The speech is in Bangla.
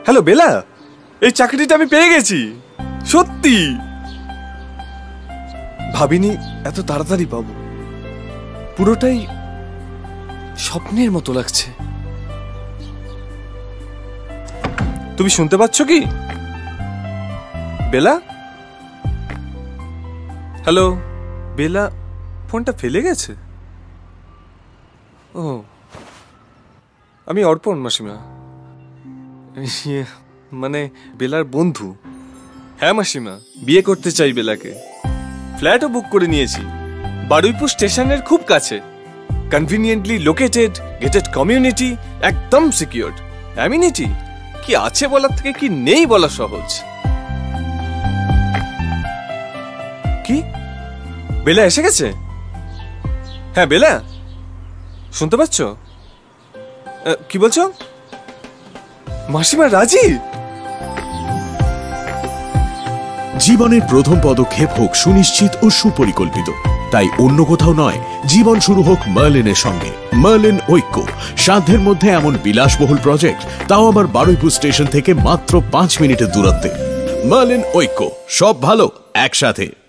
হ্যালো বেলা, এই চাকরিটা আমি পেয়ে গেছি, সত্যি ভাবিনি এত তাড়াতাড়ি পাবো। পুরোটাই স্বপ্নের মতো লাগছে। তুমি শুনতে পাচ্ছ কি বেলা? হ্যালো বেলা, ফোনটা ফেলে গেছে। ও, আমি অর্পণ মাসিমা, মানে বেলার বন্ধু। হ্যাঁ মাসিমা, বিয়ে করতে চাই বেলাকে। ফ্ল্যাটও বুক করে নিয়েছি, বারুইপুর স্টেশনের খুব কাছে, কনভিনিয়েন্টলি লোকেটেড, গেটেড কমিউনিটি, একদম সিকিউরড। অ্যামিনিটি কি আছে বলার থেকে কি নেই বলা সহজ। কি বেলা এসে গেছে? হ্যাঁ বেলা, শুনতে পাচ্ছ? কি বলছো? মাসিমা রাজি? জীবনের প্রথম পদক্ষেপ হোক সুনিশ্চিত ও সুপরিকল্পিত, তাই অন্য কোথাও নয়, জীবন শুরু হোক মার্লিনের সঙ্গে। মার্লিন ঐক্য, সাধ্যের মধ্যে এমন বিলাসবহুল প্রজেক্ট, তাও আবার বারুইপুর স্টেশন থেকে মাত্র 5 মিনিটের দূরত্বে। মার্লিন ঐক্য, সব ভালো একসাথে।